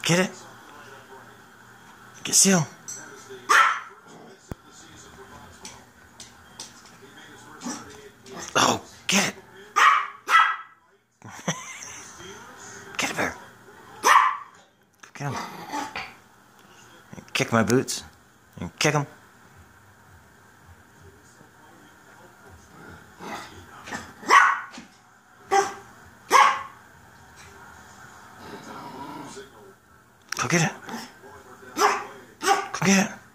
Get it. Get still. Oh, get it. Get it, Bear. Go get him. Kick my boots. And kick him. Go get it. Go get it.